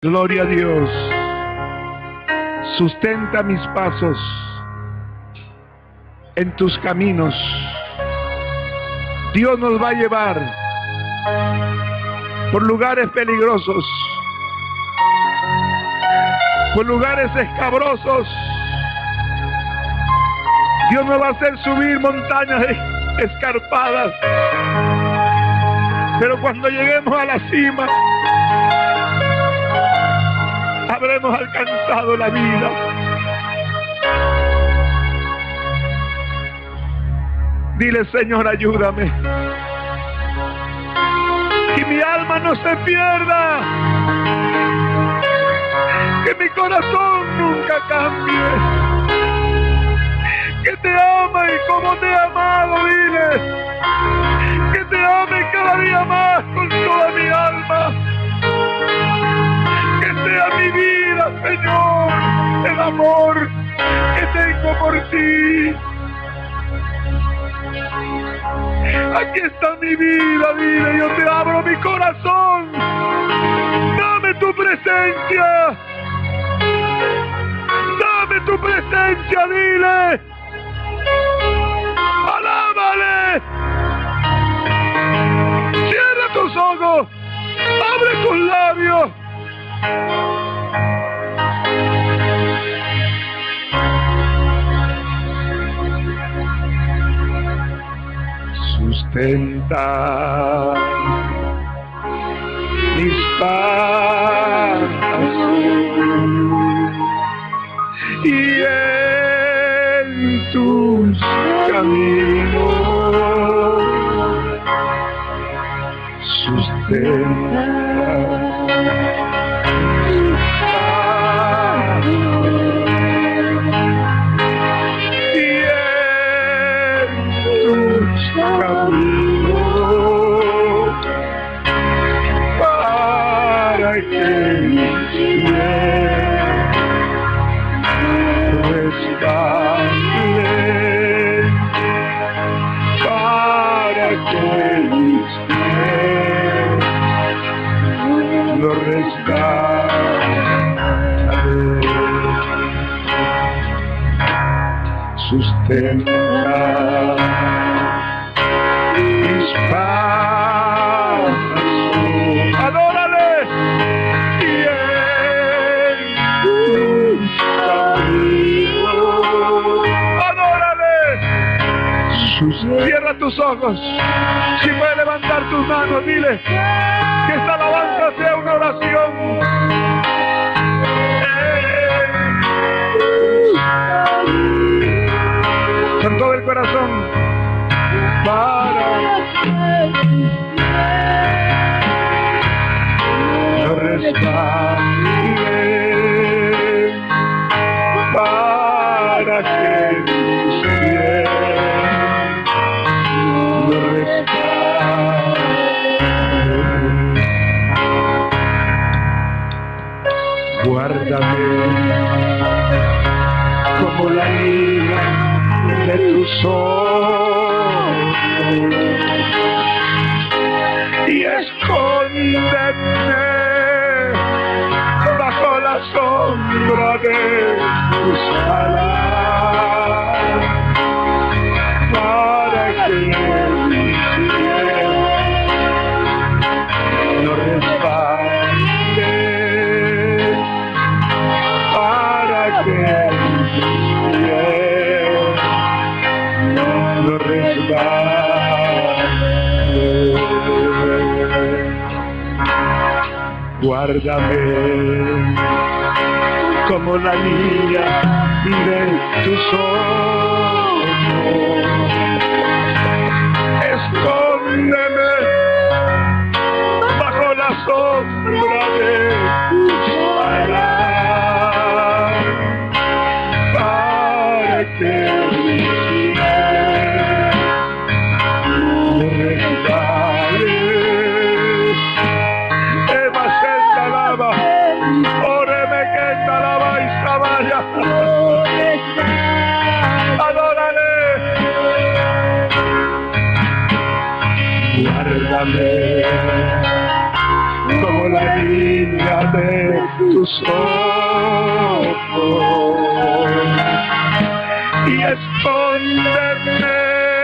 Gloria a Dios. Sustenta mis pasos en tus caminos. Dios nos va a llevar por lugares peligrosos, por lugares escabrosos. Dios nos va a hacer subir montañas escarpadas. Pero cuando lleguemos a la cima, habremos alcanzado la vida. Dile: Señor, ayúdame. Que mi alma no se pierda. Que mi corazón nunca cambie. Que te ama y como te he amado, dile. Que te ame cada día más con toda mi alma. Que sea mi vida, Señor, el amor que tengo por ti. Aquí está mi vida, dile, yo te abro mi corazón. Dame tu presencia. Dame tu presencia, dile. Alábale. Cierra tus ojos. Abre tus labios. Sustenta mis pasos y en tus caminos sustenta para que lo rescate, sustenta mis pasos. Adórale y en tus caminos. Adórale. Cierra tus ojos. Si puedes levantar tus manos, dile que esta alabanza sea una oración. Con todo el corazón. Para lo rescate, para que mis pies lo rescate. Guárdame como la niña de tus ojos y escóndeme bajo la sombra de tus alas para que mis pies no resbalen, para que mis pies no resbalen. Guárdame como la niña de tus ojos, escóndeme bajo la sombra de tus alas para que mis pies no resbalen. Eva se alaba, óreme que esta alaba y sabaya. Adórale. Guárdame como la niña línea de tus ojos y escóndeme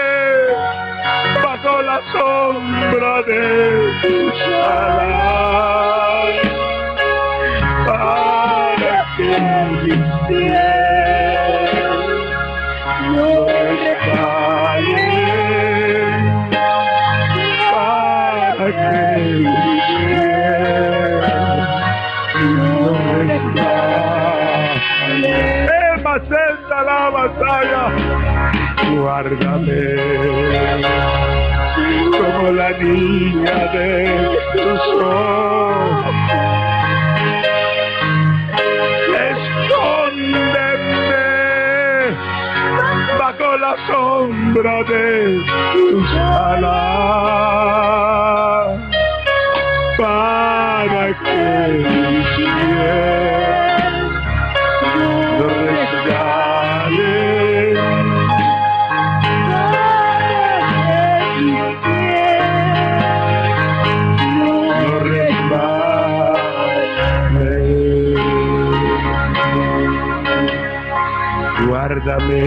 bajo la sombra de tus alas para que mis pies no resbalen, para que mis pies no resbalen. Macenta la batalla, guárdame como la niña de tus ojos, escóndeme bajo la sombra de tus alas para que mis pies no resbalen, no resbalen. Guárdame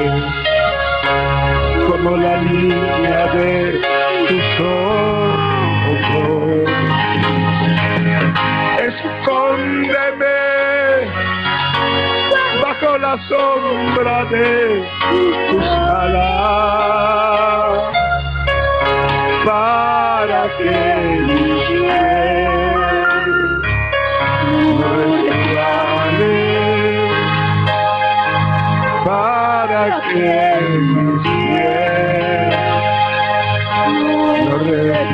como la niña de tus ojos, escóndeme bajo la sombra de tus alas para que mis pies no resbalen, para que mis pies no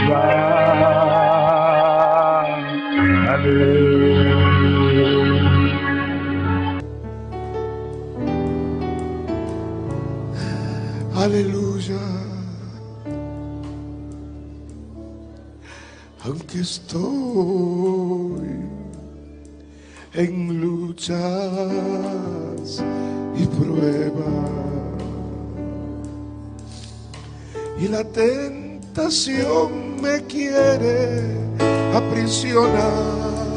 resbalen. Aleluya. Aunque estoy en luchas y pruebas y la tentación me quiere aprisionar,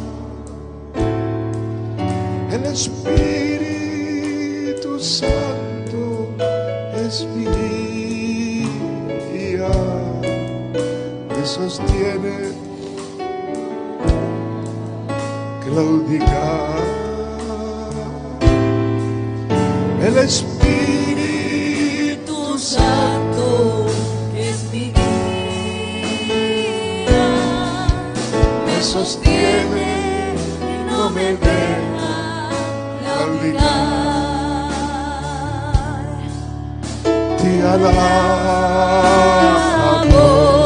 el Espíritu Santo es mi guía, me sostiene, claudicar. El Espíritu Santo es mi guía, me sostiene y no me deja claudicar. Te alabo,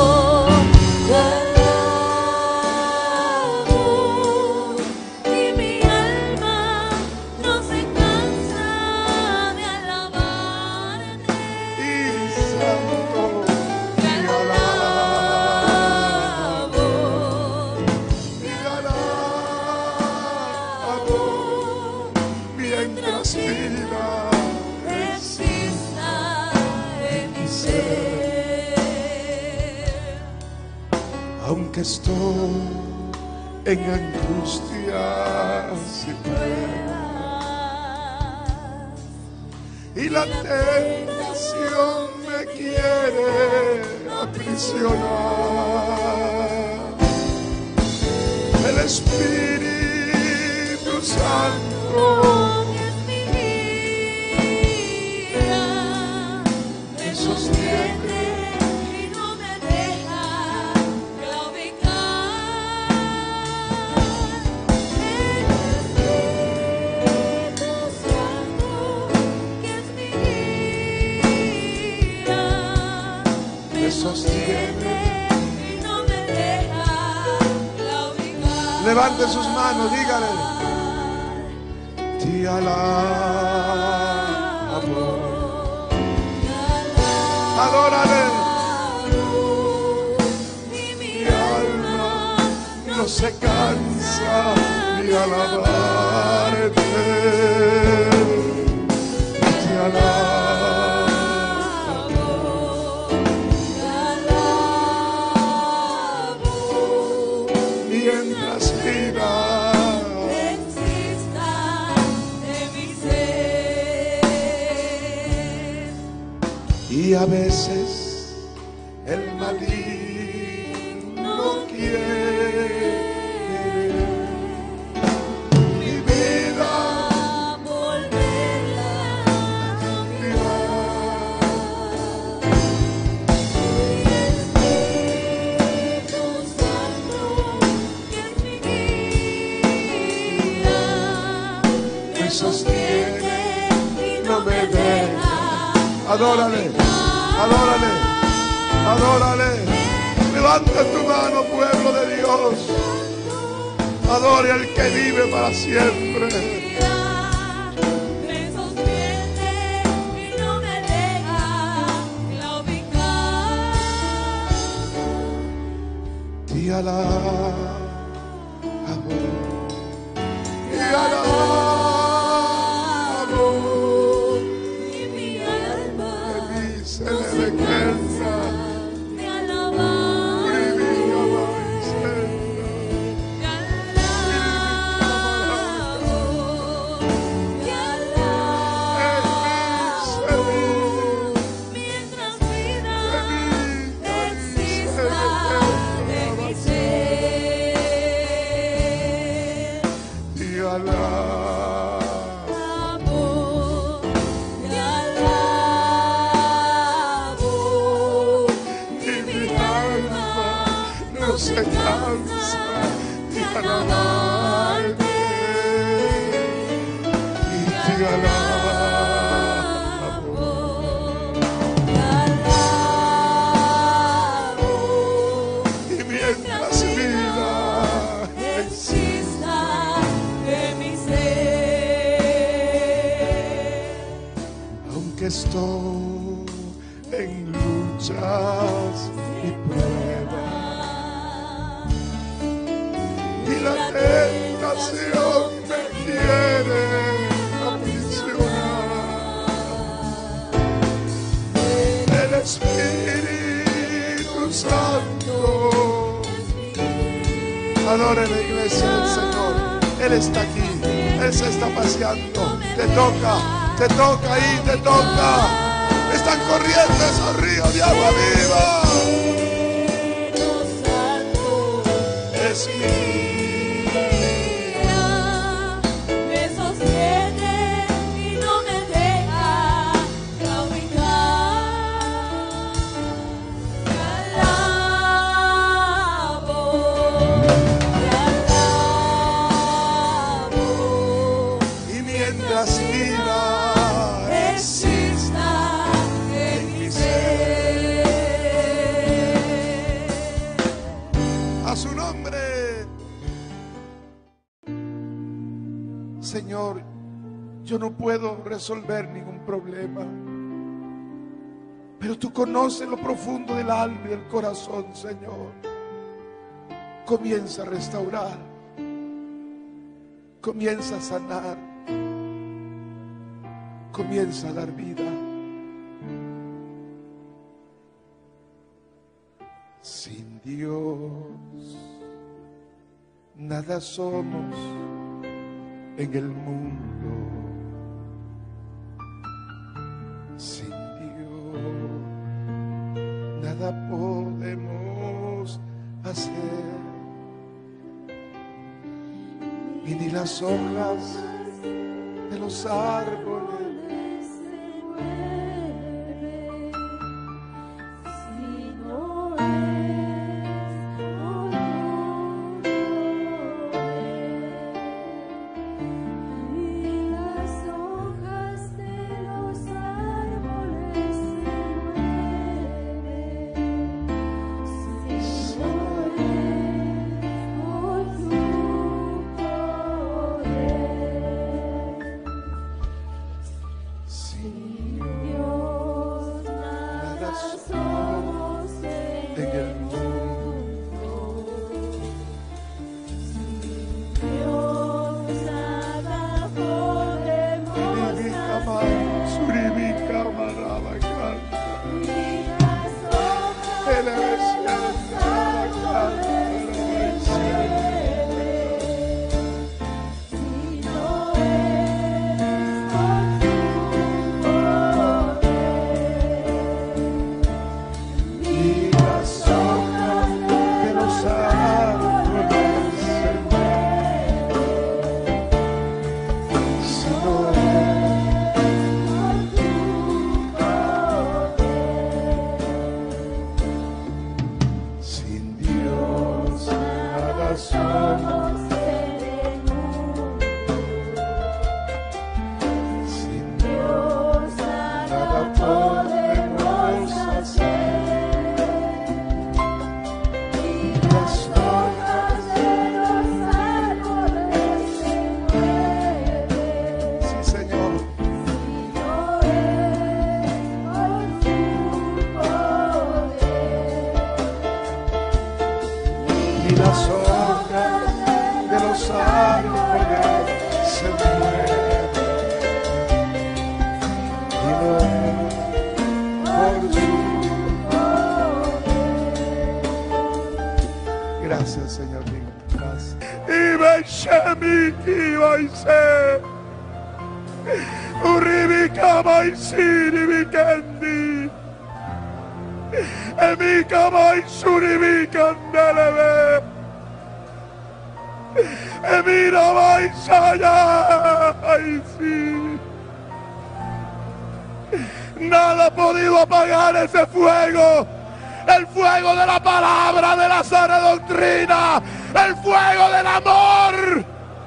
y mi alma no se cansa de alabarte. y santo, Te alabo, mientras vida resista en mi ser. aunque estoy en angustias y pruebas y la tentación me quiere aprisionar, el Espíritu Santo Es mi guía, me sostiene y no me deja claudicar. El Espíritu Santo, que es mi guía, me sostiene y no me deja claudicar. levante sus manos, dígale. Te alabo, adórale. Y mi Mi alma no se cansa de alabarte. Te alabo, mientras vivo vida. exista en mi ser. Y a veces el maligno quiere mi vida Volverla a mirar. Espíritu Santo, que es mi guía, me sostiene y no me deja. Adórale, adórale, adórale. Levanta tu mano, pueblo de Dios. Adore al que vive para siempre. Me sostiene y no me deja claudicar. Te alabo, te alabo. Y mi alma Se no le se descansa. cansa de alabar. Y mi alabanza. Te alabo, te alabo. Mientras vida exista en mi ser. Te alabo. Te alabo, Y mi alma no se cansa de alabarte. Y te alabo. te alabo, Y mientras vida exista en mi ser. aunque estoy en luchas y pruebas, y la tentación me quiere aprisionar, el Espíritu Santo. Adore la iglesia del Señor. Él está aquí, Él se está paseando. Te toca ahí, te toca. Están corriendo esos ríos de agua viva. Espíritu Santo, Es mi me sostiene y no me deja claudicar. Te alabo, y mientras vida exista en mi ser. a su nombre. Señor, yo no puedo resolver ningún problema, pero tú conoces lo profundo del alma y del corazón, Señor. Comienza a restaurar, comienza a sanar, comienza a dar vida. Sin Dios nada somos en el mundo. Sin Dios nada podemos hacer. Y ni las hojas de los árboles santo poder se mueve. Y lo es por su. Gracias, Señor mío. Gracias. Y Beshemiki Baise. Uribika Baisiri Vikendi. Emika Baisuri Vikandelebe. Emira Baisaya. Ay, sí. Nada ha podido apagar ese fuego. El fuego de la palabra, de la sana doctrina. El fuego del amor.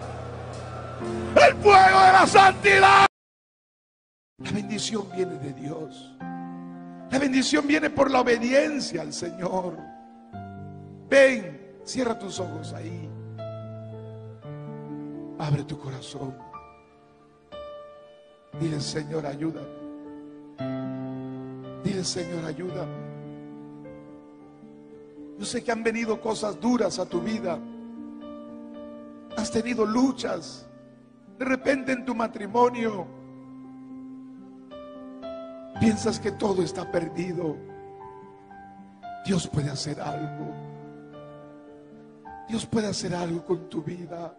El fuego de la santidad. La bendición viene de Dios. La bendición viene por la obediencia al Señor. Ven, cierra tus ojos ahí. Abre tu corazón. Dile, Señor, ayúdame. Dile, Señor, ayúdame. Yo sé que han venido cosas duras a tu vida. Has tenido luchas. De repente en tu matrimonio piensas que todo está perdido. Dios puede hacer algo. Dios puede hacer algo con tu vida.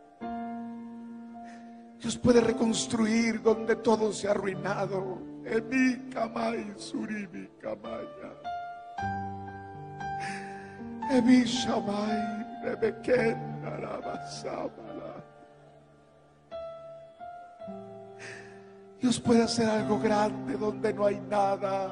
Dios puede reconstruir donde todo se ha arruinado. Emi kamai surimi kamaya. Emi shamai rebekenda la basamala. Dios puede hacer algo grande donde no hay nada.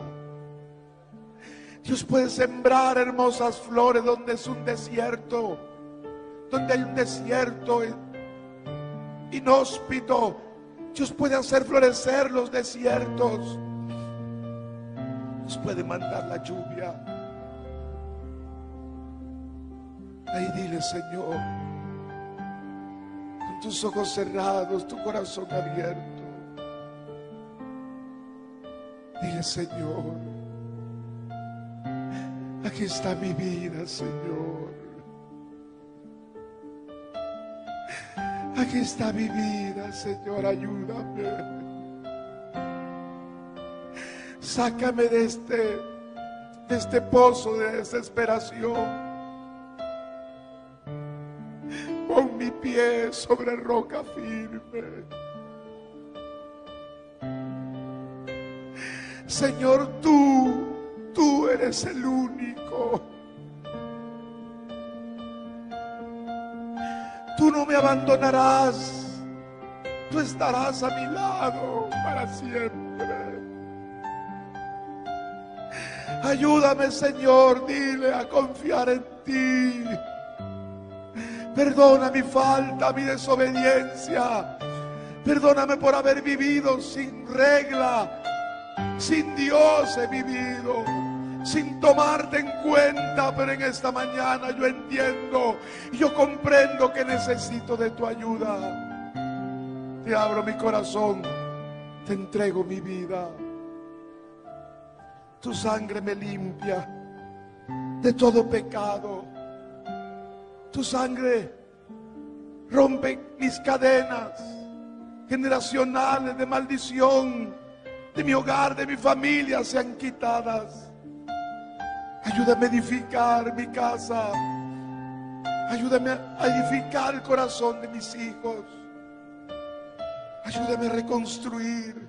Dios puede sembrar hermosas flores donde es un desierto. Donde hay un desierto inhóspito. Dios puede hacer florecer los desiertos. Dios puede mandar la lluvia. Ahí dile, Señor, con tus ojos cerrados, tu corazón abierto. Dile, Señor, aquí está mi vida, Señor. Aquí está mi vida, Señor, ayúdame. Sácame de este pozo de desesperación. Pon mi pie sobre roca firme. Señor, tú eres el único. Tú no me abandonarás. Tú estarás a mi lado para siempre. Ayúdame, Señor, dile a confiar en ti. Perdona mi falta, mi desobediencia. Perdóname por haber vivido sin regla. Sin Dios he vivido, sin tomarte en cuenta, pero en esta mañana yo entiendo y yo comprendo que necesito de tu ayuda. Te abro mi corazón, te entrego mi vida. Tu sangre me limpia de todo pecado. Tu sangre rompe mis cadenas generacionales de maldición. De mi hogar, de mi familia sean quitadas. Ayúdame a edificar mi casa. Ayúdame a edificar el corazón de mis hijos. Ayúdame a reconstruir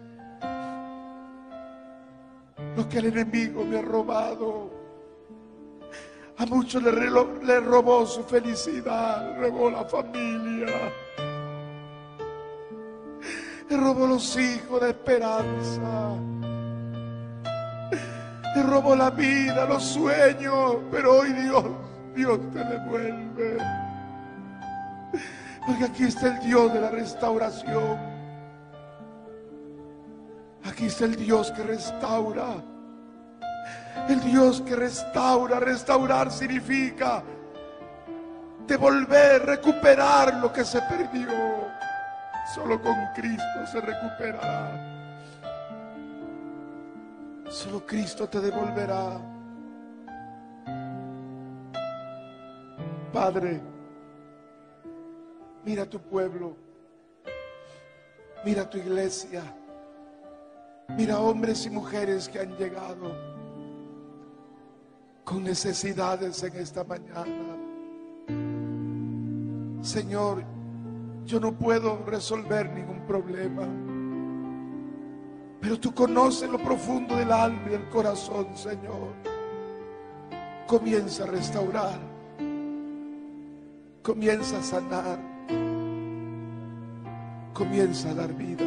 lo que el enemigo me ha robado. A muchos le robó su felicidad, le robó la familia. Le robó los hijos de esperanza. Le robó la vida, los sueños. Pero hoy Dios te devuelve. Porque aquí está el Dios de la restauración. Aquí está el Dios que restaura. El Dios que restaura. Restaurar significa devolver, recuperar lo que se perdió. Solo con Cristo se recuperará. Solo Cristo te devolverá. Padre, Mira tu pueblo, mira tu iglesia, mira hombres y mujeres que han llegado con necesidades en esta mañana. Señor, yo no puedo resolver ningún problema, pero tú conoces lo profundo del alma y del corazón, Señor. Comienza a restaurar, comienza a sanar, comienza a dar vida.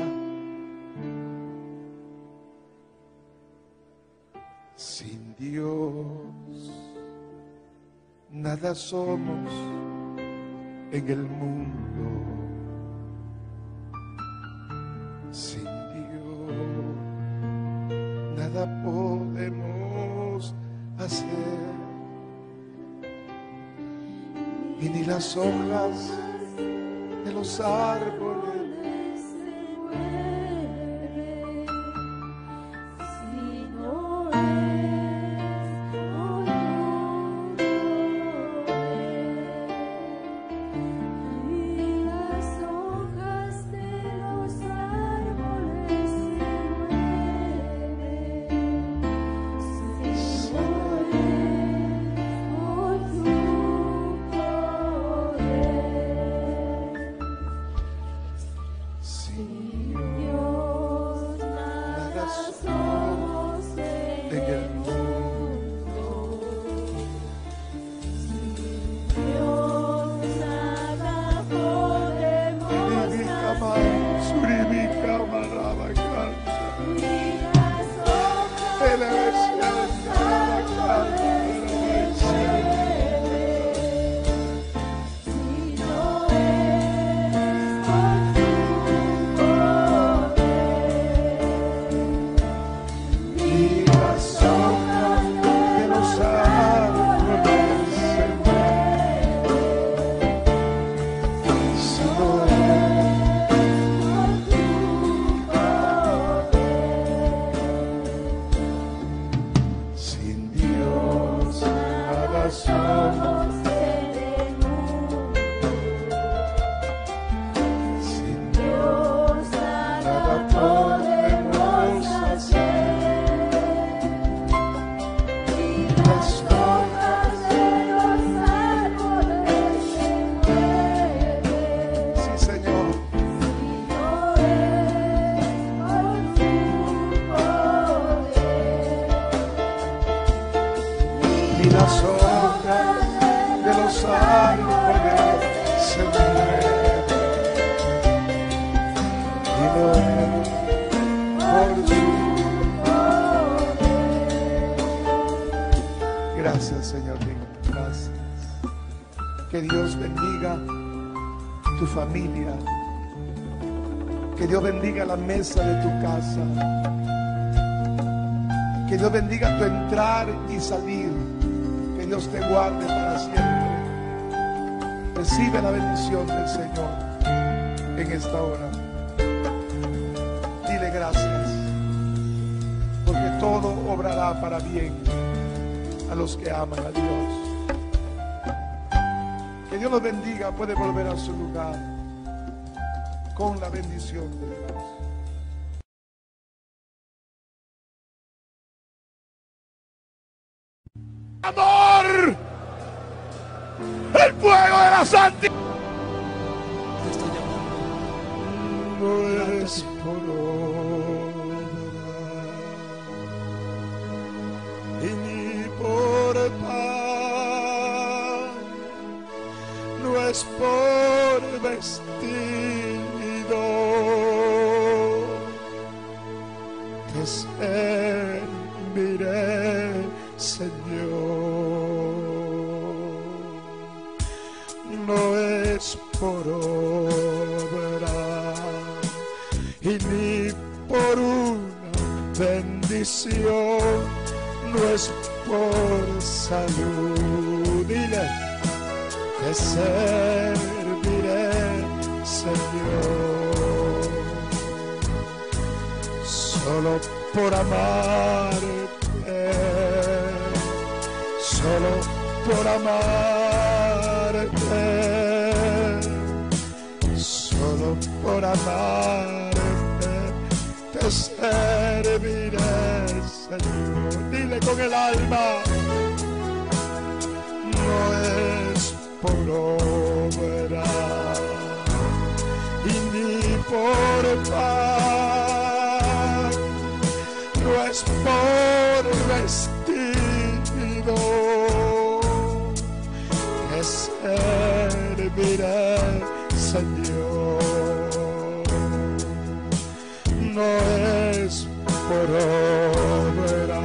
Sin Dios nada somos en el mundo. Sin Dios nada podemos hacer. Y ni las hojas de los árboles Gracias, Señor mío, gracias. Que Dios bendiga tu familia. Que Dios bendiga la mesa de tu casa. Que Dios bendiga tu entrar y salir. Que Dios te guarde para siempre. Recibe la bendición del Señor en esta hora. Dile gracias, porque todo obrará para bien a los que aman a Dios. Que Dios los bendiga. Puede volver a su lugar con la bendición de Dios. Amor, el fuego de la santidad. Te está llamando. No es por obra y ni por pan, no es por vestido, te serviré, Señor. No es por obra y ni por una bendición, no es por salud. Dile, te serviré, Señor, solo por amarte, solo por amarte. solo por amarte te serviré, Señor. Dile con el alma, no es por obra y ni por paz, no es por vestido que serviré, Señor. No es por obra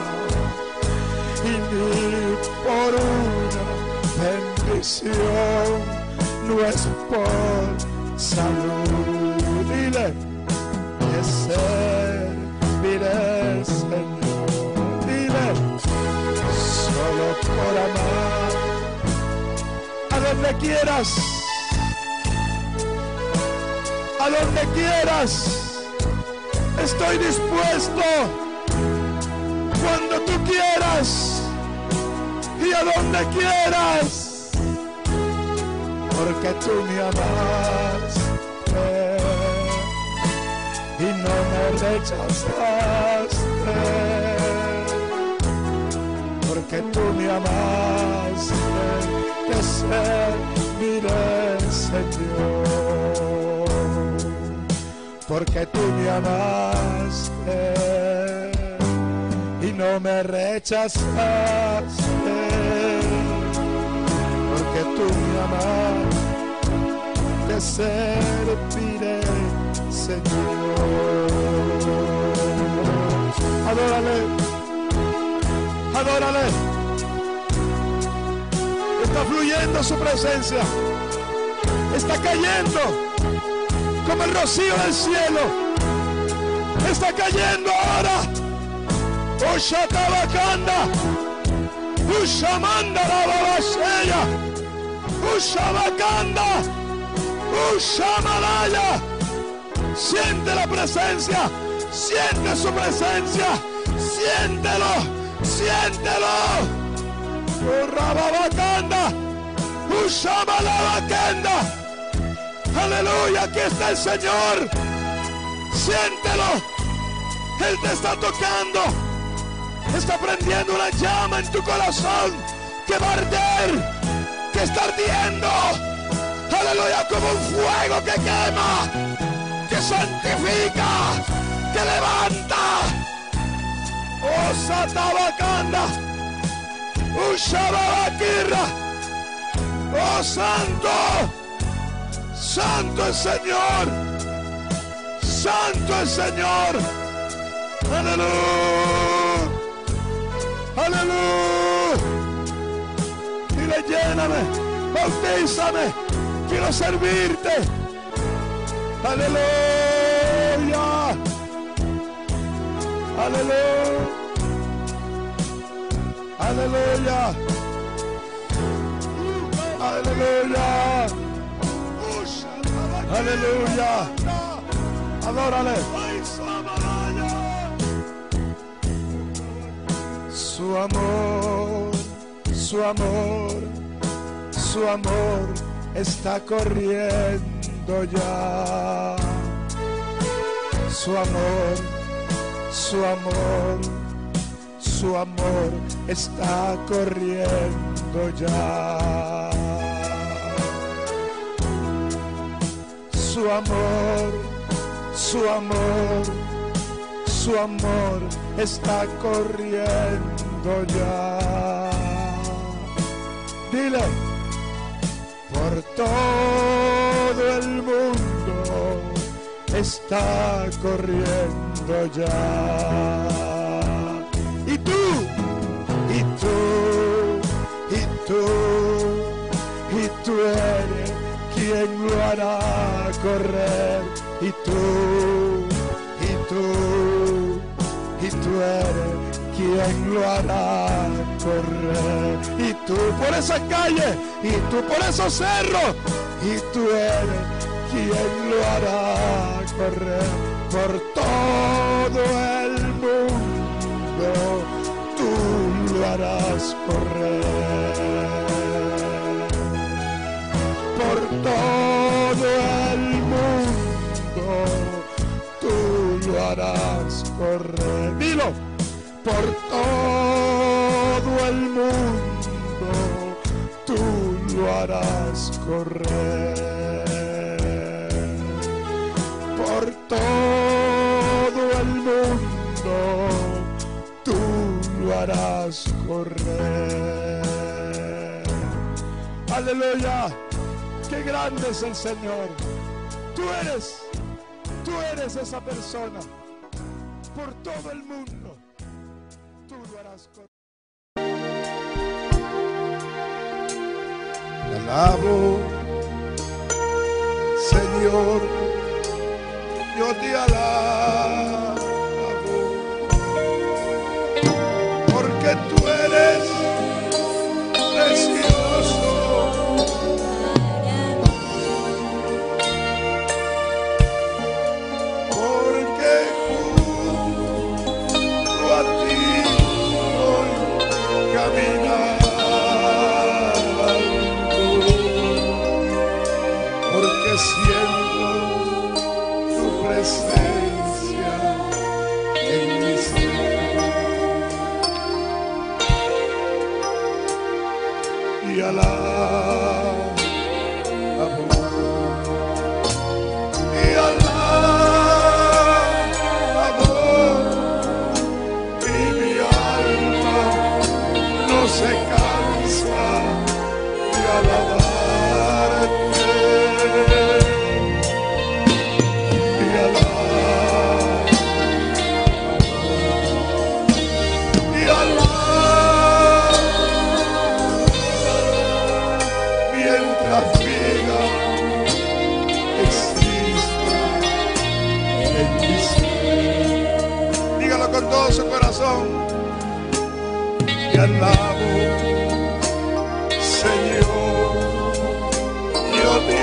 y ni por una bendición, no es por salud. Dile que serviré, Señor. Dile solo por amar. A donde quieras, a donde quieras, estoy dispuesto cuando tú quieras y a donde quieras, porque tú me amaste y no me rechazaste, porque tú me amaste, te serviré, Señor, porque tú me amaste y no me rechazaste, porque tú me amaste, te serviré, Señor. Adórale, adórale. Está fluyendo su presencia, está cayendo como el rocío del cielo, está cayendo ahora. Ushatabakanda, Ushamanda la babasheya, Ushabakanda, Ushamalaya. Siente la presencia, siente su presencia, siéntelo, siéntelo. Urababakanda, Ushamalabakanda. Aleluya, aquí está el Señor. Siéntelo. Él te está tocando. Está prendiendo una llama en tu corazón que va a arder, que está ardiendo. Aleluya, como un fuego que quema, que santifica, que levanta. Oh, Satabakanda, Ushababakirra. Oh, santo, santo el Señor, santo el Señor. Aleluya, aleluya. Dile, lléname, bautízame, quiero servirte. Aleluya, aleluya, aleluya, aleluya, aleluya. Adórale. Su amor, su amor, su amor está corriendo ya. Su amor, su amor, su amor está corriendo ya. Su amor, su amor, su amor está corriendo ya. Dile, por todo el mundo está corriendo ya. Y tú, y tú, y tú, y tú eres quien lo hará correr. Y tú, y tú, y tú eres quien lo hará correr. Y tú por esa calle, y tú por esos cerros, y tú eres quien lo hará correr. Por todo el mundo, tú lo harás correr. Por todo el mundo, por todo el mundo tú lo harás correr. Por todo el mundo tú lo harás correr. Aleluya, qué grande es el Señor. Tú eres esa persona. Por todo el mundo tú lo harás correr. Te alabo, Señor, yo te alabo, porque tú eres precioso. Porque junto a ti voy caminando, porque siento tu presencia en mi ser. Y alabo, y alabo, y mi alma no se cansa de alabarte. Y alabo, y alabo, mientras vida exista en mi ser. Dígalo con todo su corazón. Y alabo, Señor, yo te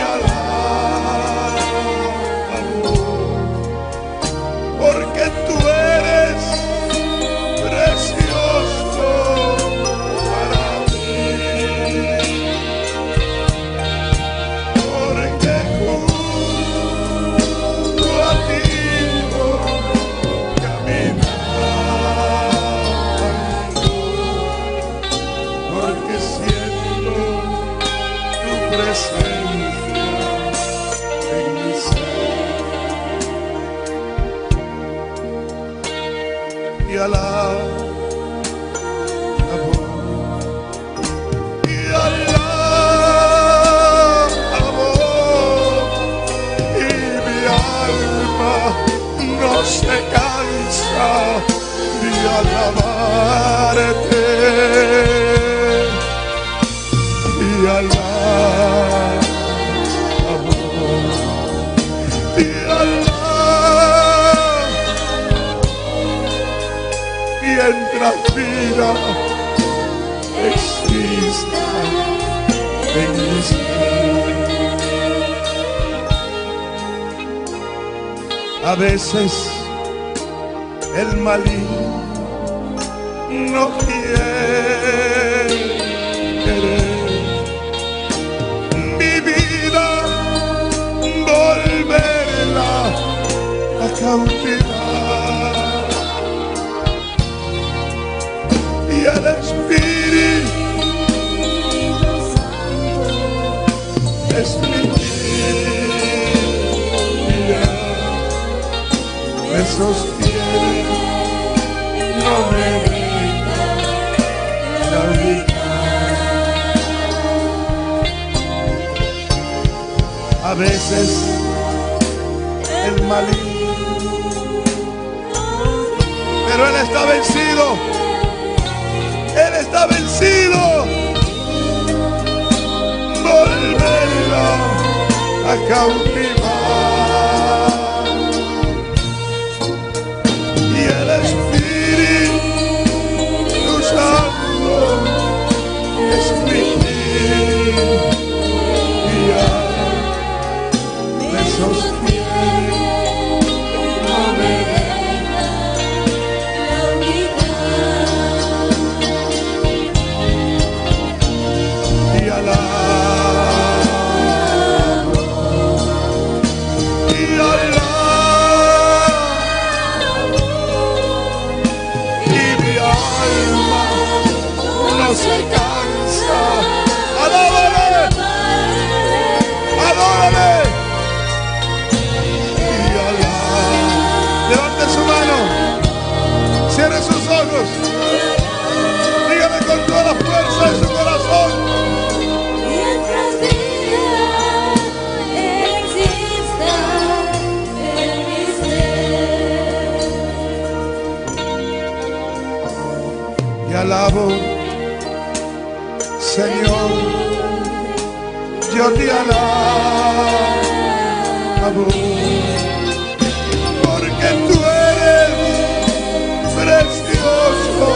alabo, porque tú eres precioso para mí. Porque junto a ti voy caminando, porque siento tu presencia en mi ser. Y alabo, y alabo, y mi alma no se cansa de alabarte. Y alabo, y alabo, mientras vida exista en mi ser. A veces el maligno no quiere querer mi vida volverla a cautivar, y el Espíritu es mi guía, me sostiene, no me deja navegar. A veces el maligno, pero él está vencido, él está vencido. Volverla a cautivar, y el Espíritu Santo es mi guía, me sostiene, no me deja navegar. Y alabo, y alabo, y mi alabo, Señor, yo te alabo, porque tú eres precioso.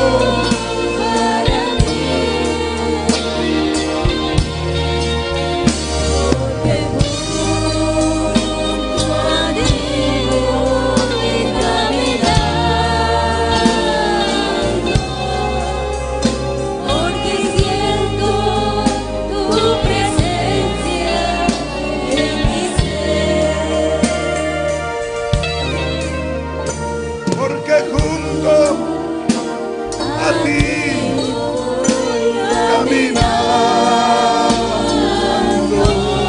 Porque junto a ti caminando,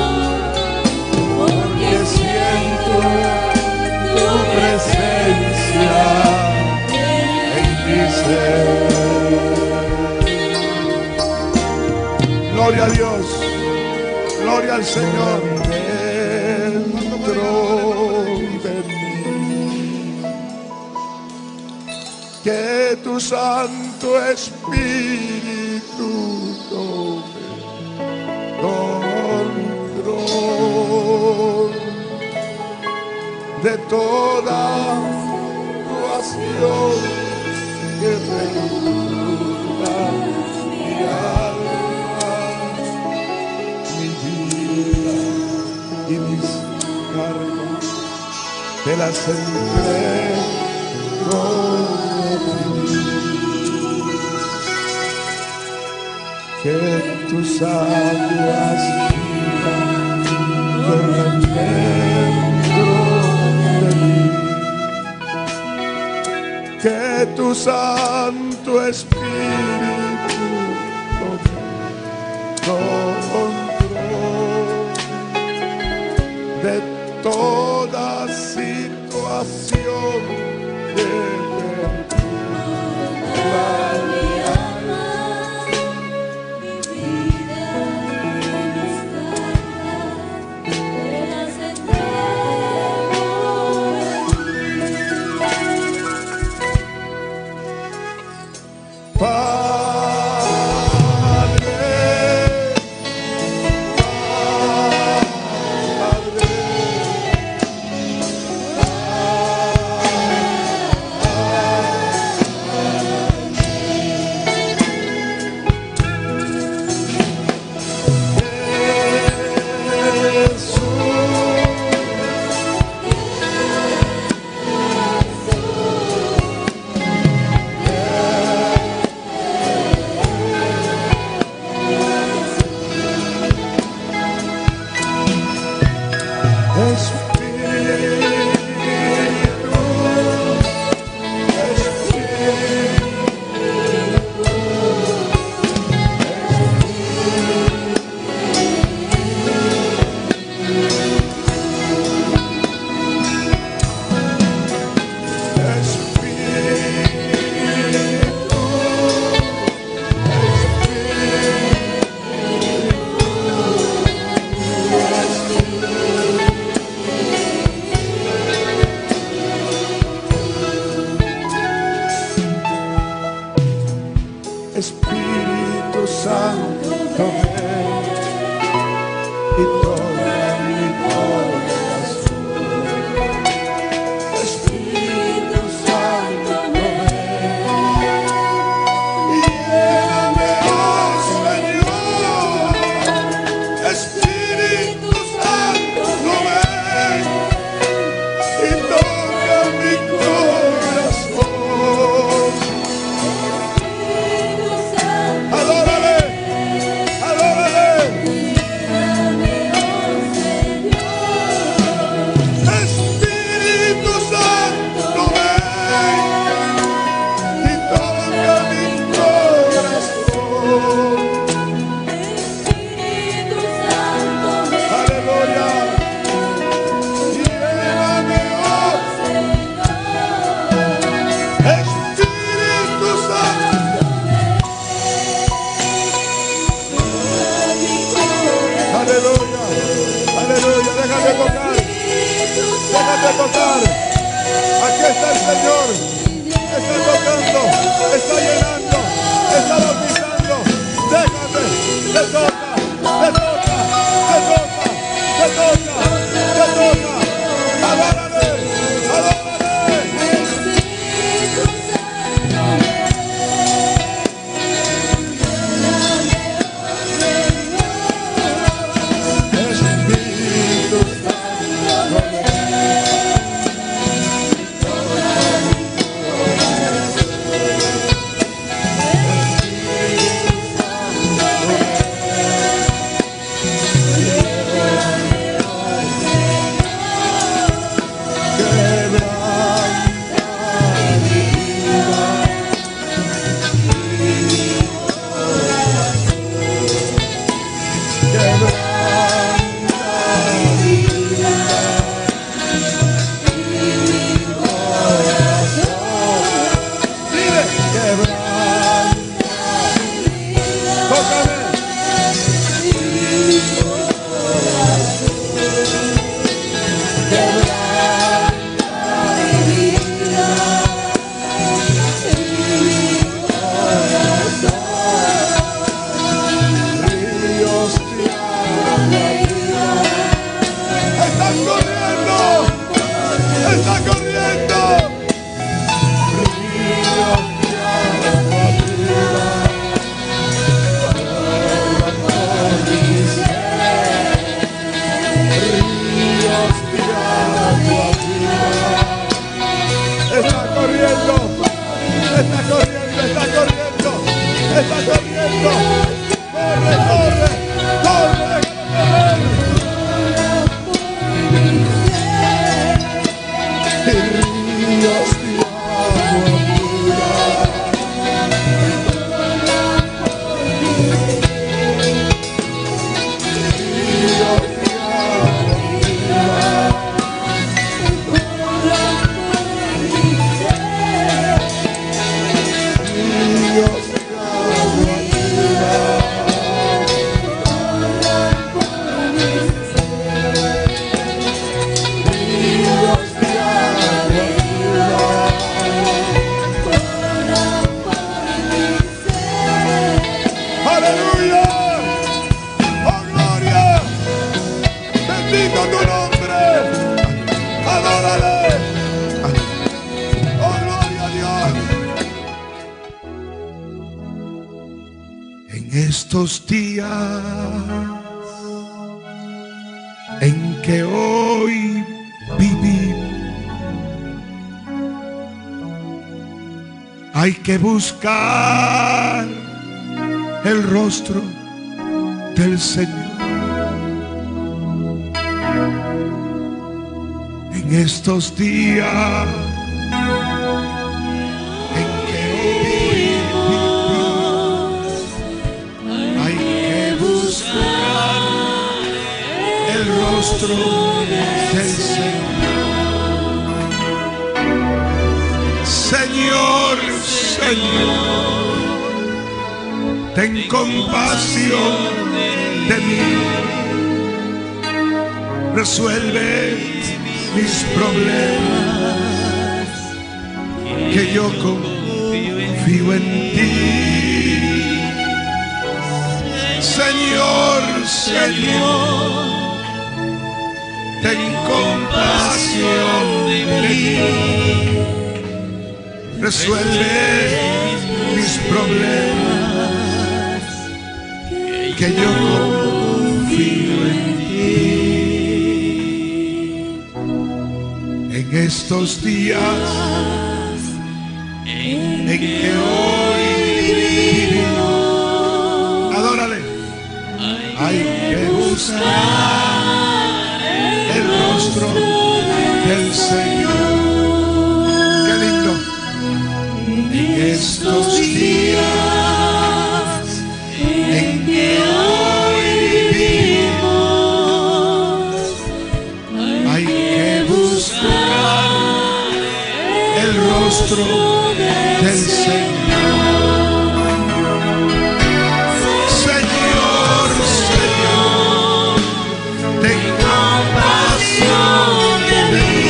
porque siento tu presencia en mi ser. Gloria a Dios, gloria al Señor dentro de mí. Que tu Santo Espíritu tome control de toda tu acción que perturba mi alma, mi vida y mis cargas. Te las entrego. Que tus aguas corran dentro de mí, que tu Santo Espíritu tome control de toda situación que perturba mi alma. Espíritu Santo, ven y toca mi corazón. Espíritu Santo, ven y lléname, oh Señor. Espíritu Santo, ven y toca mi corazón. Adórale, adórale. Espíritu Santo, ven y toca mi corazón. Aleluya. Lléname, oh Espíritu Santo. Aleluya, aleluya, déjate tocar, déjate tocar. Aquí está el Señor, está tocando, está llenando, Está corriendo, está corriendo, está corriendo. Corre, corre, corre, déjalo correr. Y ríos de agua pura. Estos días en que hoy vivimos, hay que buscar el rostro del Señor. En estos días del Señor. Señor, Señor, ten compasión de mí, resuelve mis problemas, que yo confío en ti. Señor, Señor, ten compasión de mí, resuelve mis problemas, que yo confío en ti. En estos días en que hoy vivimos, adórale, hay que buscar el rostro del Señor. Qué lindo. En estos días en que hoy vivimos, hay que buscar el rostro del Señor. Señor, Señor, ten compasión de mí,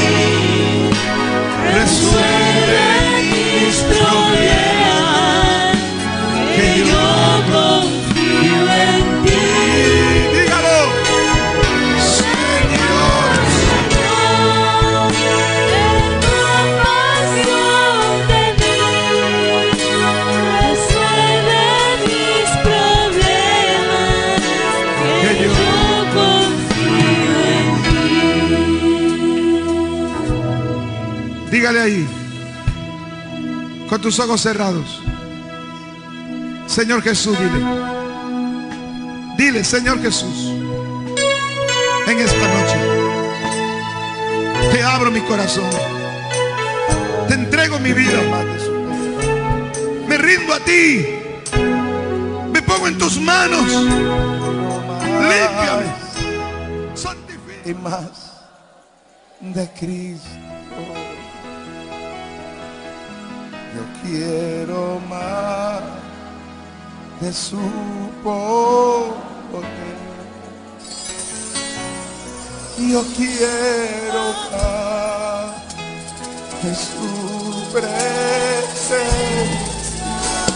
resuelve mis problemas, que yo confío en ti. Dígalo. Señor, Señor, ten compasión de mí, resuelve mis problemas, que yo confío en ti. dígale ahí, con tus ojos cerrados. Señor Jesús, dile. Dile, Señor Jesús, en esta noche te abro mi corazón, te entrego mi vida, me rindo a ti, me pongo en tus manos, límpiame, santifica. Y más de Cristo. Yo quiero más de su poder. Yo quiero más de su presencia.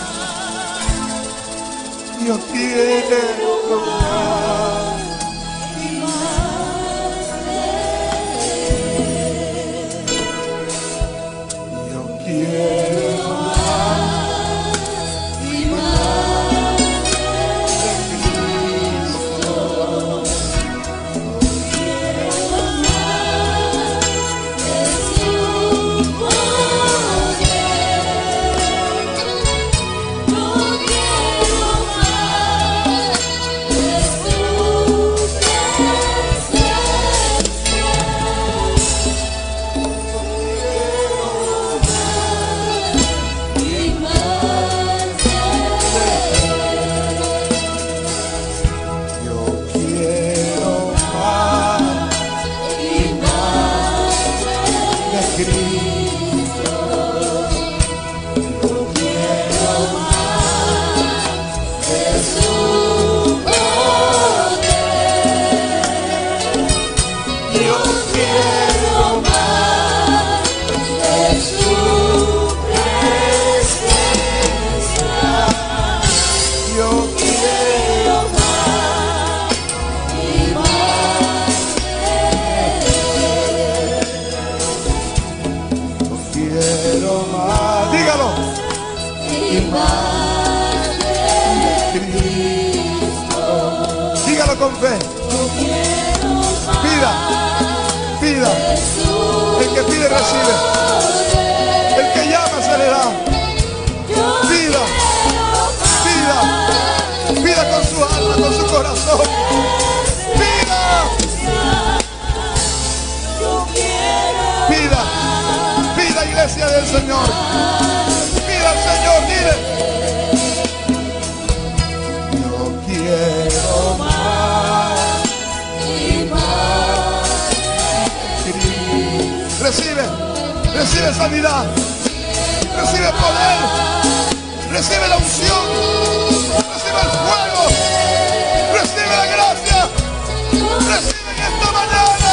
Yo quiero más. Yo quiero Con fe, pida, pida. El que pide recibe, el que llama se le da. Pida, pida, pida con su alma, con su corazón. Pida, pida, pida, iglesia del Señor. Pida al Señor, dile: yo quiero más. Recibe, recibe sanidad, recibe poder, recibe la unción, recibe el fuego, recibe la gracia, recibe en esta mañana.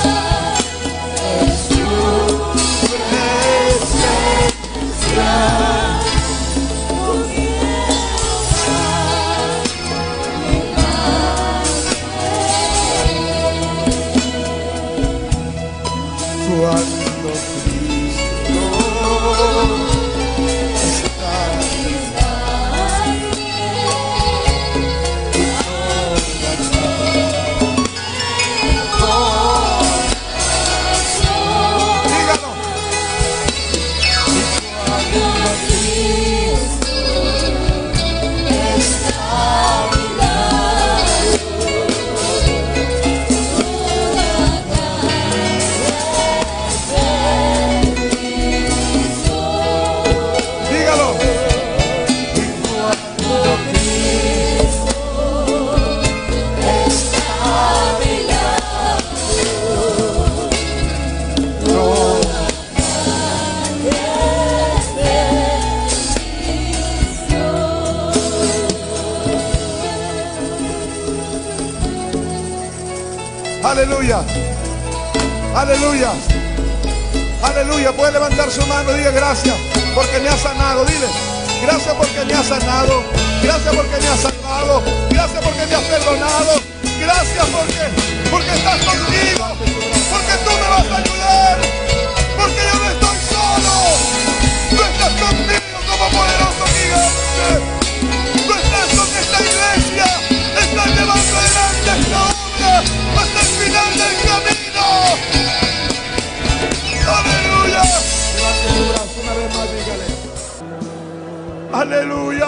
Cuando Cristo está dígalo. Aleluya, aleluya, aleluya. Puede levantar su mano y diga: gracias porque me ha sanado. Dile: gracias porque me ha sanado, gracias porque me ha salvado, gracias porque me has perdonado, gracias porque estás conmigo, porque tú me vas a ayudar, porque yo no estoy solo, tú estás conmigo como poderoso gigante, tú estás con esta iglesia, estás llevando adelante esta obra hasta el final del camino. Aleluya. Levante su brazo una vez más, dígale: aleluya.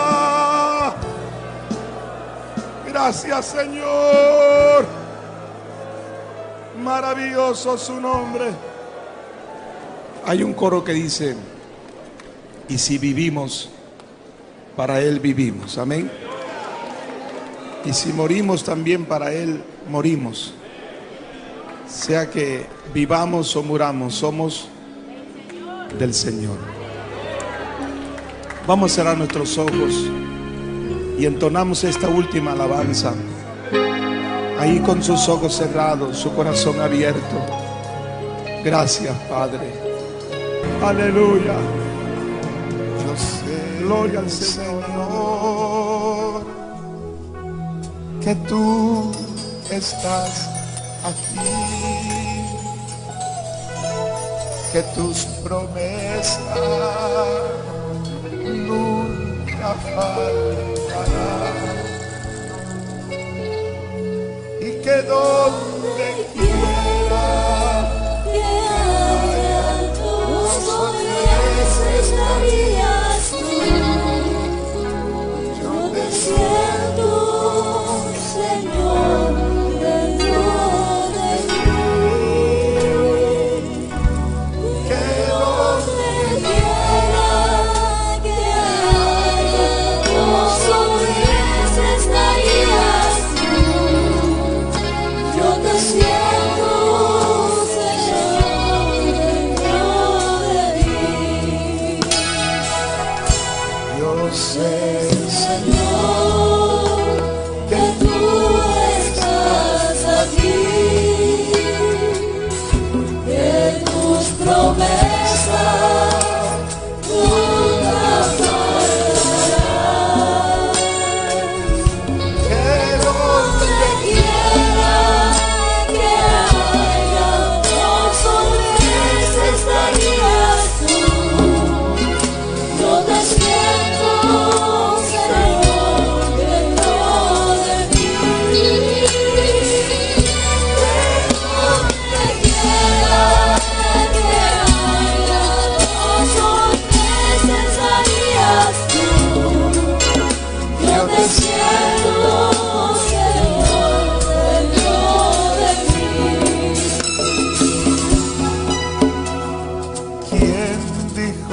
Gracias, Señor. Maravilloso su nombre. Hay un coro que dice: y si vivimos, para Él vivimos. Amén. Y si morimos, también para Él morimos. Sea que vivamos o muramos, somos del Señor. Vamos a cerrar nuestros ojos y entonamos esta última alabanza. Ahí con sus ojos cerrados, su corazón abierto. Gracias, Padre. Aleluya. Yo sé, Gloria al Señor, que tú estás aquí, que tus promesas nunca faltarán, y que donde quiera que haya tus pies estarías tú. Yo te siento, Señor, dentro de mí. Que donde quiera que haya tus pies estarías tú. Yo te siento.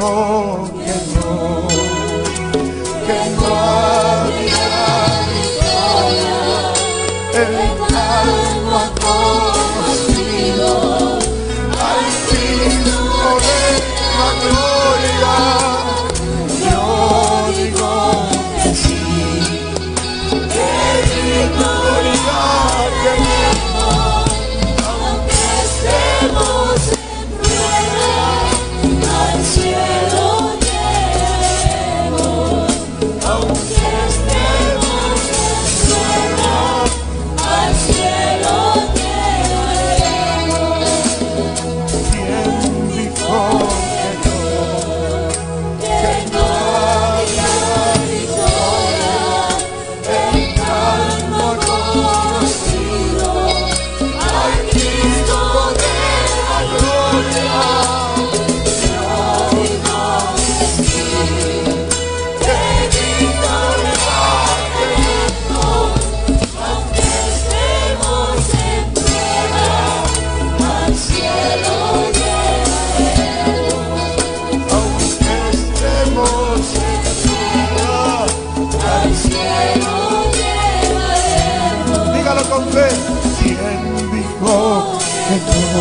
dijo que no había victoria. El alma ha conocido al Cristo de la gloria. Yo digo que sí, que victoria tenemos, aunque estemos en prueba, al cielo llegaremos, aunque estemos en prueba, al cielo llegaremos. ¿Quién dijo que no había victoria? El alma ha conocido al Cristo de la gloria. Yo digo que sí, que victoria tenemos, aunque estemos en prueba, al cielo llegaremos, aunque estemos en prueba, al cielo llegaremos. Dígalo con fe. ¿Quién dijo que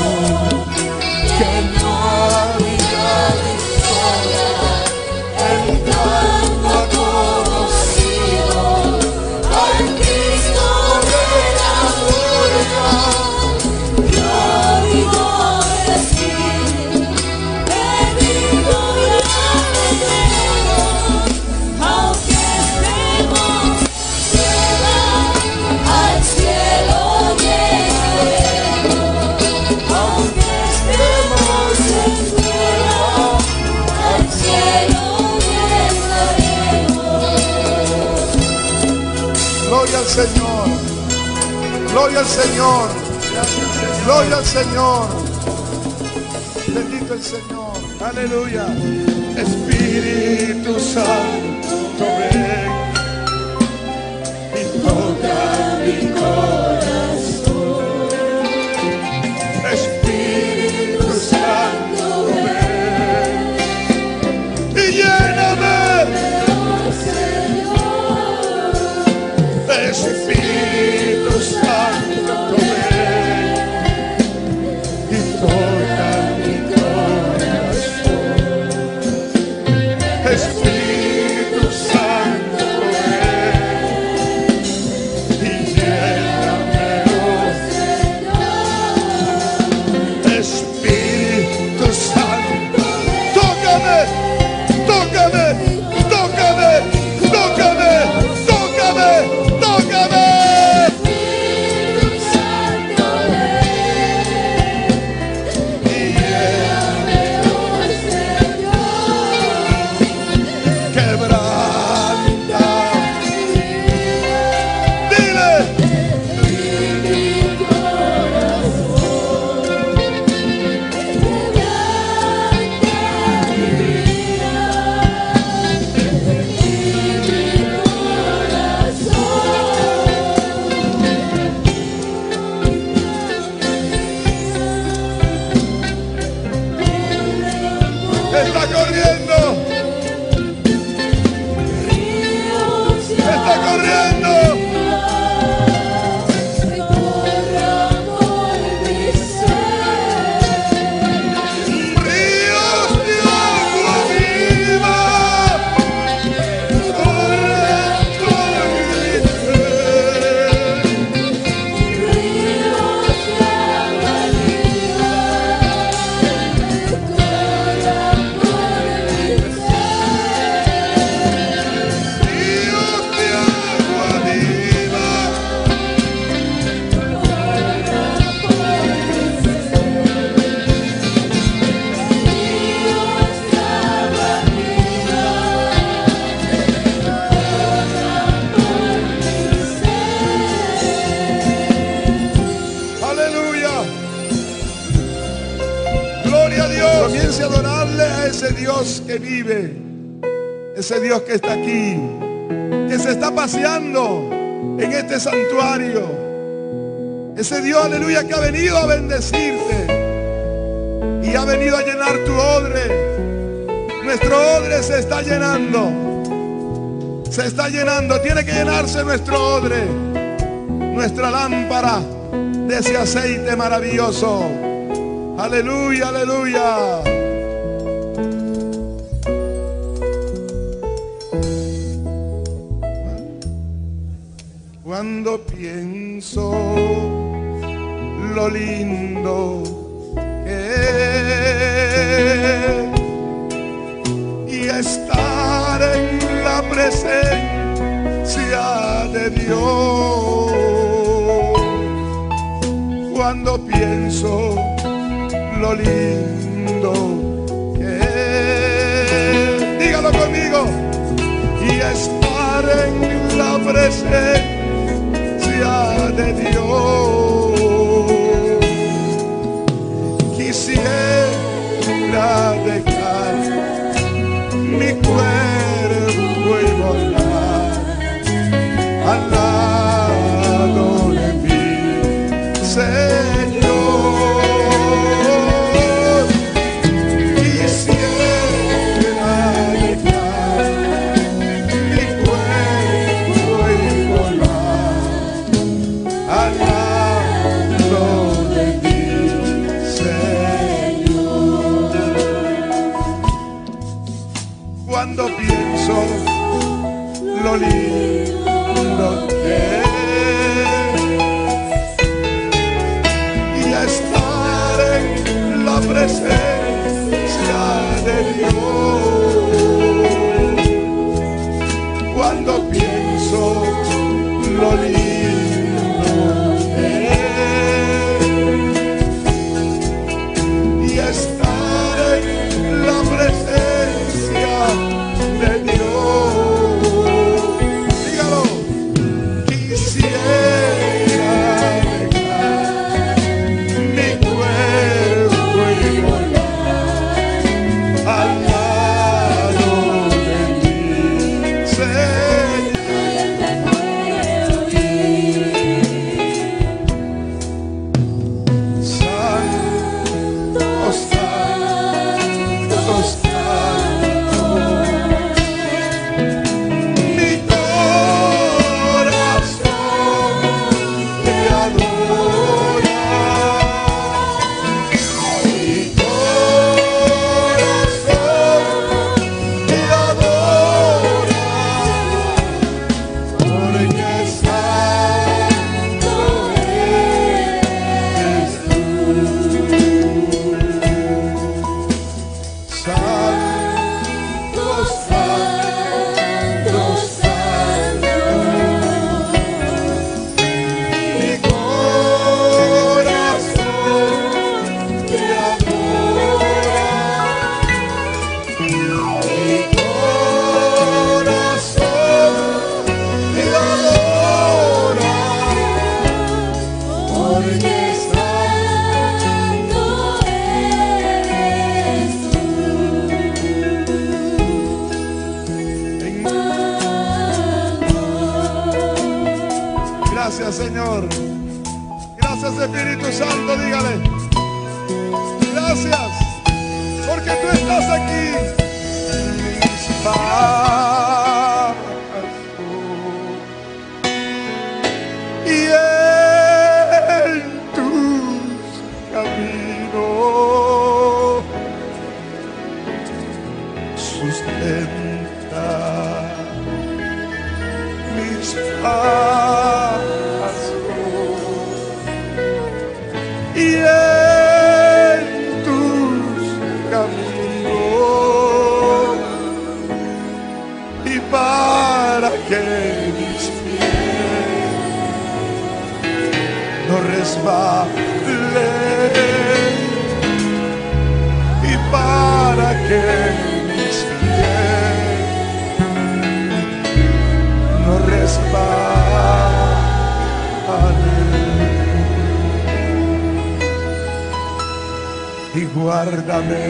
no había victoria? El alma ha conocido al Cristo de la gloria. Yo digo que sí, que victoria tenemos, aunque estemos en prueba, al cielo llegaremos, aunque estemos en prueba, al cielo llegaremos. Gloria al Señor, gloria al Señor, gloria al Señor. Bendito el Señor. Aleluya. Espíritu Santo, ven y toca mi corazón. Espíritu Santo, ven y lléname. Espíritu Santo, ven y toca mi corazón. Espíritu Santo, ven y lléname, Espíritu Santo, tócame, tócame, tócame, tócame, tócame, tócame. Y lléname, quebranta. Dile. Está corriendo. Está corriendo. Ríos de agua viva corren por mi ser. Ríos de agua viva. Aleluya. Gloria a Dios. Comience a adorarle a ese Dios que vive, ese Dios que está aquí, que se está paseando en este santuario, ese Dios, aleluya, que ha venido a bendecirte y ha venido a llenar tu odre. Nuestro odre se está llenando. Se está llenando. Tiene que llenarse nuestro odre, nuestra lámpara, de ese aceite maravilloso. Aleluya, aleluya. Cuando pienso lo lindo que es y estar en la presencia de Dios, cuando pienso lo lindo que es, dígalo conmigo, y estar en la presencia de Dios, quisiera dejar mi cuerpo y volar al lado de mi Señor. Quisiera dejar mi cuerpo y volar al lado de mi Señor. Cuando pienso lo lindo que es y estar en la presencia de Dios, cuando pienso lo lindo que es y estar en la presencia de Dios, dígalo, quisiera dejar mi cuerpo y volar al lado de mi Señor. Santo, santo, santo, mi corazón te adora, mi corazón te adora, porque santo eres tú. Santo, santo, santo, mi corazón te adora, mi corazón te adora, porque santo eres tú. Gracias, Señor. Gracias, Espíritu Santo. Dígale. Gracias, porque tú estás aquí. Mis pasos y en tus caminos sustenta mis pasos y en tus caminos, y para que mis pies no resbalen, y para que mis pies no resbalen, y guárdame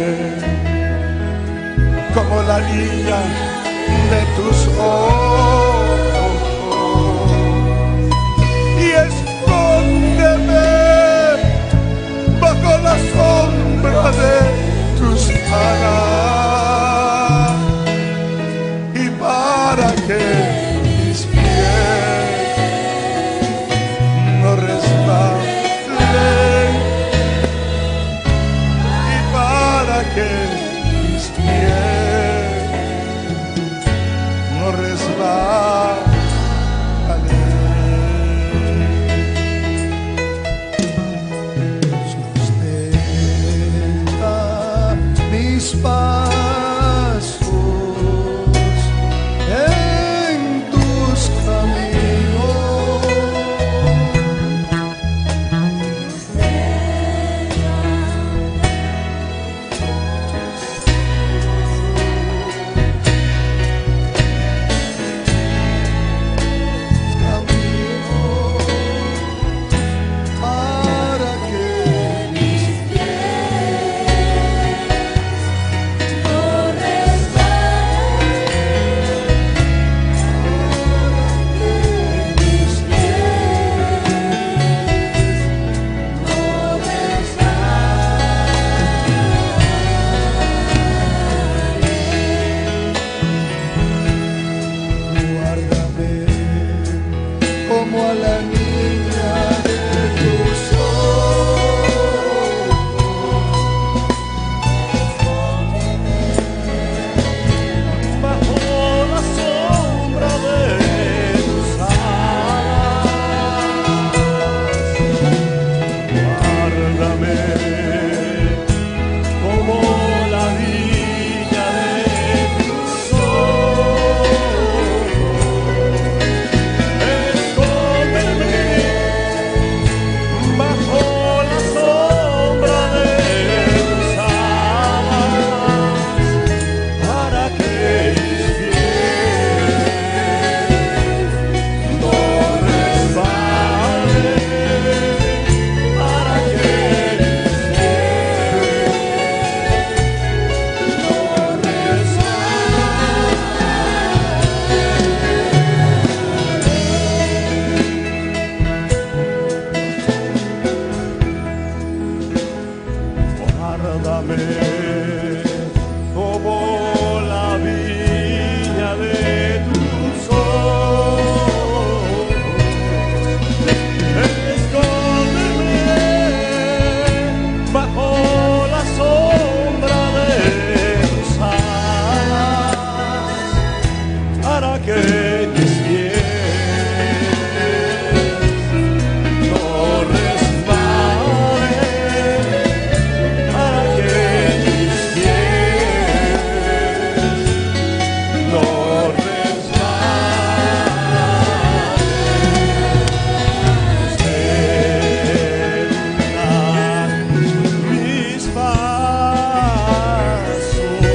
como la niña de tus ojos, y escóndeme bajo la sombra de tus alas. que mis pies no resbalen. Sustenta mis pasos en tus caminos. Para que mis guárdame como a la niña de tus ojos. Bajo la sombra de tus alas, guárdame como la viña de tus ojos. Escóndeme bajo la sombra de tus alas, para que mis pies no resbalen, para que mis pies no resbalen. Guárdame como la viña de tus ojos. Escóndeme bajo la sombra de tus alas, para que mis pies no resbalen, para que mis pies no resbalen. Mis pasos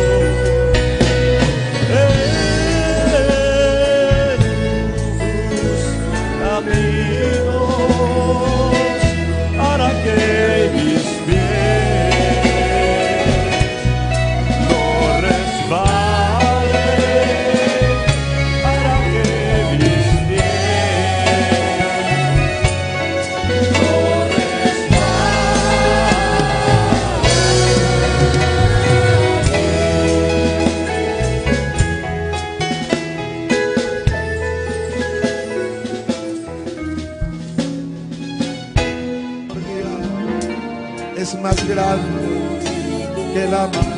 es más grande que la mar.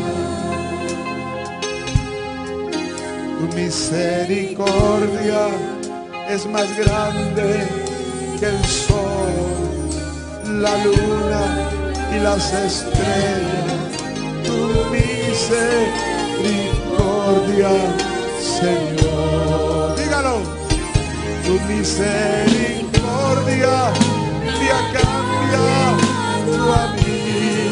Tu misericordia es más grande que el sol, la luna y las estrellas. Tu misericordia, Señor. Dígalo. Tu misericordia me ha cambiado a mí.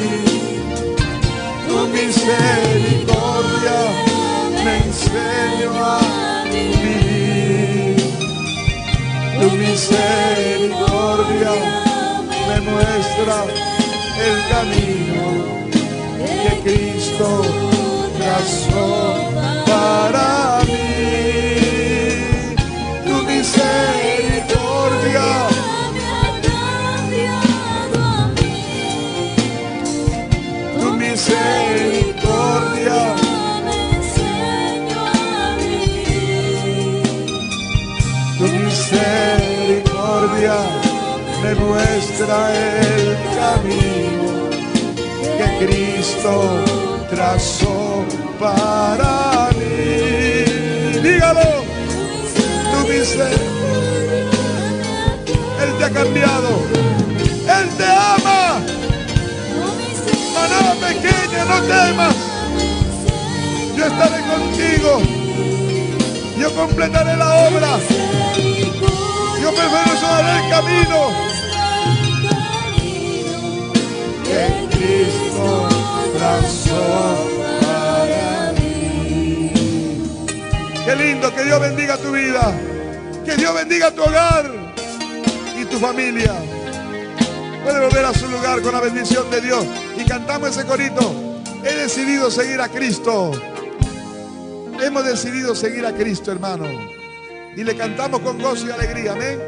Tu misericordia me enseñó a vivir. Tu misericordia me muestra el camino que Cristo trazó para mí. Tu misericordia misericordia tu misericordia me muestra el camino que Cristo trazó para mí. Dígalo, tu misericordia. Él te ha cambiado, Él te ama. Manada pequeña, no temas, yo estaré contigo, yo completaré la obra, yo perfeccionaré el camino que Cristo trazó para mí. Qué lindo, que Dios bendiga tu vida, que Dios bendiga tu hogar y tu familia. Puede volver a su lugar con la bendición de Dios y cantamos ese corito. He decidido seguir a Cristo. Hemos decidido seguir a Cristo, hermano, y le cantamos con gozo y alegría. Amén.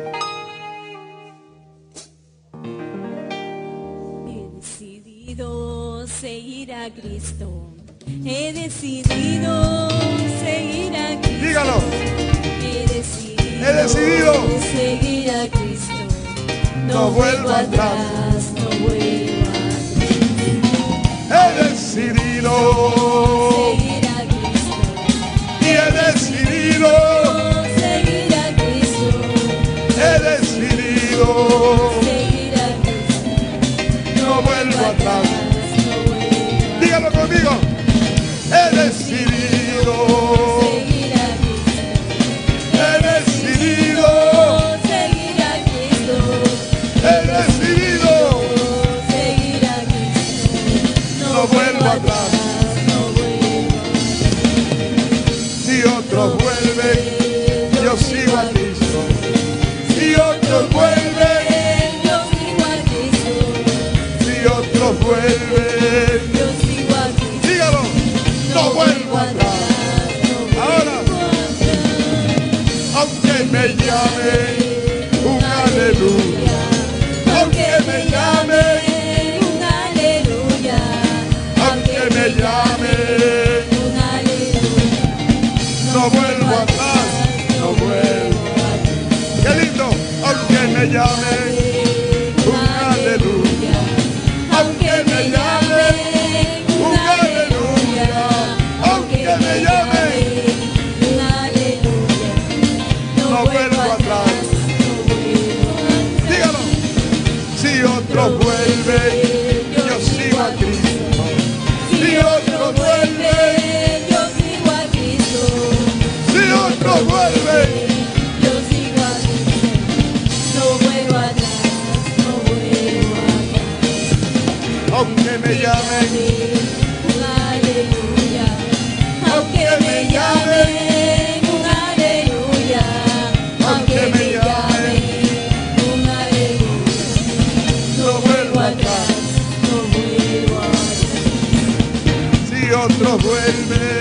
He decidido seguir a Cristo. He decidido seguir a Cristo. Dígalo. He decidido seguir a Cristo. No vuelvo atrás. No vuelvo atrás. He decidido Seguir a Cristo. y he decidido, Seguir a Cristo. he decidido, Seguir a Cristo. no vuelvo atrás. No vuelvo Dígalo conmigo. He decidido, seguir a Cristo. he decidido, Seguir a Cristo. he decidido, Seguir a Cristo. no vuelvo atrás. No vuelvo. Si otros vuelven, yo sigo a Cristo. Si otros vuelven, Yo sigo a Cristo. si otros vuelven, Yo sigo a Cristo. dígalo, no vuelvo atrás. Ahora, aunque me llame un aleluya, aunque me llame, Un aleluya. aunque me llame, Un aleluya. no vuelvo atrás, no vuelvo. Qué lindo, aunque me llame un aleluya, aunque me llame un aleluya, aunque me llame, Un aleluya. no vuelvo atrás. Dígalo, si otros vuelven, yo sigo a Cristo. Si otros vuelven, Yo sigo a Cristo. si otros vuelven, Yo sigo a Cristo. No vuelvo atrás. No vuelvo atrás. aunque me llamen, Un aleluya. Aunque me llamen. Un aleluya. Aunque me llamen. Un aleluya. no vuelvo atrás. No vuelvo atrás. Si otros vuelven,